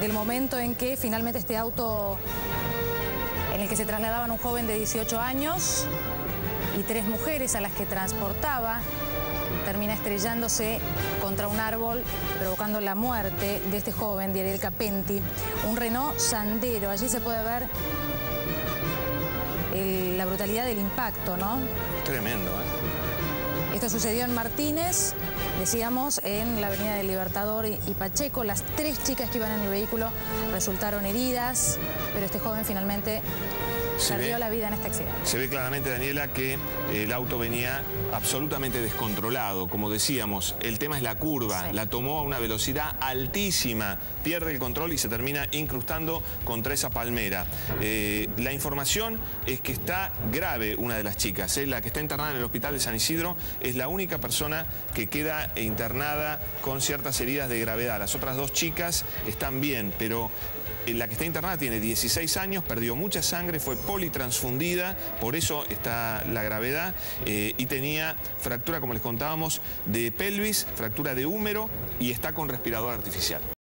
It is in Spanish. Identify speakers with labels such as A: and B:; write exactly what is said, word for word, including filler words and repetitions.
A: del momento en que finalmente este auto en el que se trasladaban un joven de dieciocho años y tres mujeres a las que transportaba termina estrellándose contra un árbol, provocando la muerte de este joven, Diariel Capenti, un Renault Sandero. Allí se puede ver el, la brutalidad del impacto, ¿no?
B: Tremendo, ¿eh?
A: Esto sucedió en Martínez, decíamos, en la avenida del Libertador y Pacheco. Las tres chicas que iban en el vehículo resultaron heridas, pero este joven finalmente
B: Se
A: perdió
B: ve,
A: la vida en este accidente.
B: Se ve claramente, Daniela, que el auto venía absolutamente descontrolado. Como decíamos, el tema es la curva.
A: Sí.
B: La tomó a una velocidad altísima, pierde el control y se termina incrustando contra esa palmera. Eh, la información es que está grave una de las chicas, ¿eh? La que está internada en el hospital de San Isidro es la única persona que queda internada con ciertas heridas de gravedad. Las otras dos chicas están bien, pero la que está internada tiene dieciséis años, perdió mucha sangre, fue politransfundida, por eso está la gravedad, eh, y tenía fractura, como les contábamos, de pelvis, fractura de húmero y está con respirador artificial.